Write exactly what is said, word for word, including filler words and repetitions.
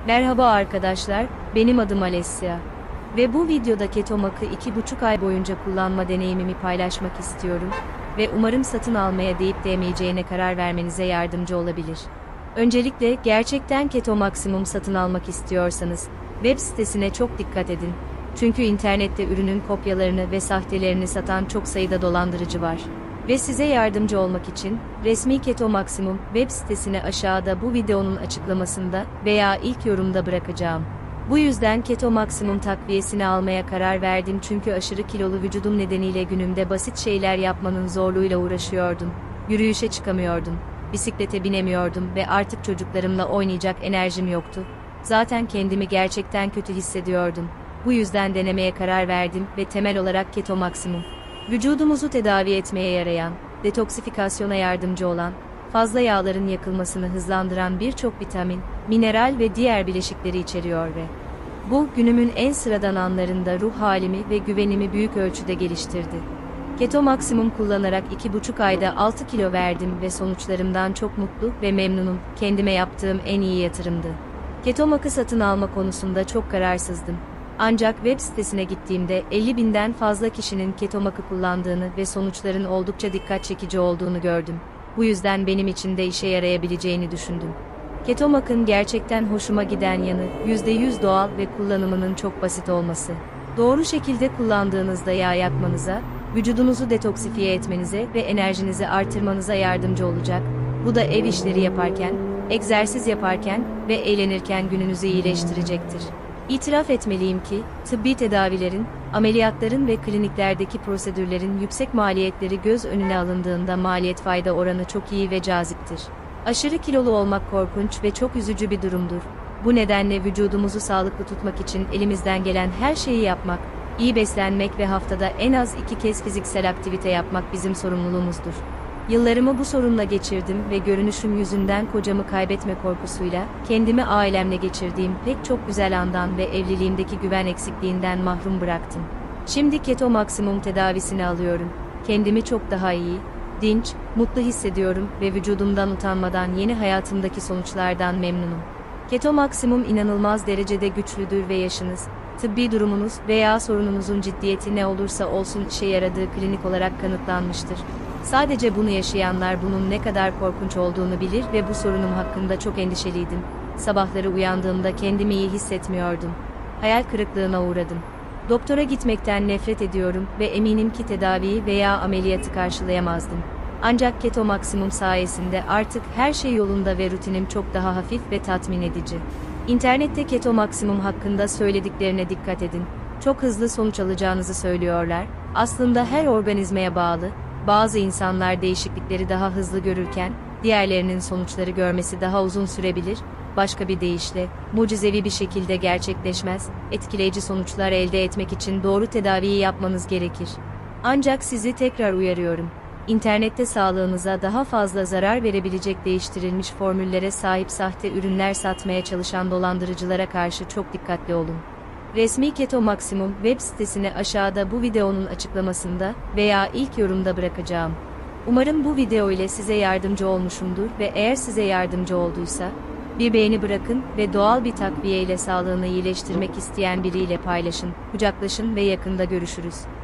Merhaba arkadaşlar, benim adım Alessia. Ve bu videoda Ketomak'ı iki buçuk ay boyunca kullanma deneyimimi paylaşmak istiyorum ve umarım satın almaya değip değmeyeceğine karar vermenize yardımcı olabilir. Öncelikle gerçekten Keto Maksimum satın almak istiyorsanız, web sitesine çok dikkat edin. Çünkü internette ürünün kopyalarını ve sahtelerini satan çok sayıda dolandırıcı var. Ve size yardımcı olmak için, resmi Keto Maksimum web sitesini aşağıda bu videonun açıklamasında veya ilk yorumda bırakacağım. Bu yüzden Keto Maksimum takviyesini almaya karar verdim çünkü aşırı kilolu vücudum nedeniyle günümde basit şeyler yapmanın zorluğuyla uğraşıyordum. Yürüyüşe çıkamıyordum, bisiklete binemiyordum ve artık çocuklarımla oynayacak enerjim yoktu. Zaten kendimi gerçekten kötü hissediyordum. Bu yüzden denemeye karar verdim ve temel olarak Keto Maksimum, vücudumuzu tedavi etmeye yarayan, detoksifikasyona yardımcı olan, fazla yağların yakılmasını hızlandıran birçok vitamin, mineral ve diğer bileşikleri içeriyor ve bu, günümün en sıradan anlarında ruh halimi ve güvenimi büyük ölçüde geliştirdi. Keto Maksimum kullanarak iki buçuk ayda altı kilo verdim ve sonuçlarımdan çok mutlu ve memnunum. Kendime yaptığım en iyi yatırımdı. Ketomak'ı satın alma konusunda çok kararsızdım. Ancak web sitesine gittiğimde elli binden fazla kişinin Ketomak'ı kullandığını ve sonuçların oldukça dikkat çekici olduğunu gördüm. Bu yüzden benim için de işe yarayabileceğini düşündüm. Ketomak'ın gerçekten hoşuma giden yanı, yüzde yüz doğal ve kullanımının çok basit olması. Doğru şekilde kullandığınızda yağ yakmanıza, vücudunuzu detoksifiye etmenize ve enerjinizi artırmanıza yardımcı olacak. Bu da ev işleri yaparken, egzersiz yaparken ve eğlenirken gününüzü iyileştirecektir. İtiraf etmeliyim ki, tıbbi tedavilerin, ameliyatların ve kliniklerdeki prosedürlerin yüksek maliyetleri göz önüne alındığında maliyet-fayda oranı çok iyi ve caziptir. Aşırı kilolu olmak korkunç ve çok üzücü bir durumdur. Bu nedenle vücudumuzu sağlıklı tutmak için elimizden gelen her şeyi yapmak, iyi beslenmek ve haftada en az iki kez fiziksel aktivite yapmak bizim sorumluluğumuzdur. Yıllarımı bu sorunla geçirdim ve görünüşüm yüzünden kocamı kaybetme korkusuyla, kendimi ailemle geçirdiğim pek çok güzel andan ve evliliğimdeki güven eksikliğinden mahrum bıraktım. Şimdi Keto Maksimum tedavisini alıyorum. Kendimi çok daha iyi, dinç, mutlu hissediyorum ve vücudumdan utanmadan yeni hayatımdaki sonuçlardan memnunum. Keto Maksimum inanılmaz derecede güçlüdür ve yaşınız, tıbbi durumunuz veya sorununuzun ciddiyeti ne olursa olsun işe yaradığı klinik olarak kanıtlanmıştır. Sadece bunu yaşayanlar bunun ne kadar korkunç olduğunu bilir ve bu sorunum hakkında çok endişeliydim. Sabahları uyandığımda kendimi iyi hissetmiyordum. Hayal kırıklığına uğradım. Doktora gitmekten nefret ediyorum ve eminim ki tedaviyi veya ameliyatı karşılayamazdım. Ancak Keto Maksimum sayesinde artık her şey yolunda ve rutinim çok daha hafif ve tatmin edici. İnternette Keto Maksimum hakkında söylediklerine dikkat edin. Çok hızlı sonuç alacağınızı söylüyorlar. Aslında her organizmaya bağlı. Bazı insanlar değişiklikleri daha hızlı görürken, diğerlerinin sonuçları görmesi daha uzun sürebilir. Başka bir deyişle, mucizevi bir şekilde gerçekleşmez. Etkileyici sonuçlar elde etmek için doğru tedaviyi yapmanız gerekir. Ancak sizi tekrar uyarıyorum. İnternette sağlığınıza daha fazla zarar verebilecek değiştirilmiş formüllere sahip sahte ürünler satmaya çalışan dolandırıcılara karşı çok dikkatli olun. Resmi Keto Maksimum web sitesini aşağıda bu videonun açıklamasında veya ilk yorumda bırakacağım. Umarım bu video ile size yardımcı olmuşumdur ve eğer size yardımcı olduysa, bir beğeni bırakın ve doğal bir takviye ile sağlığını iyileştirmek isteyen biriyle paylaşın, kucaklaşın ve yakında görüşürüz.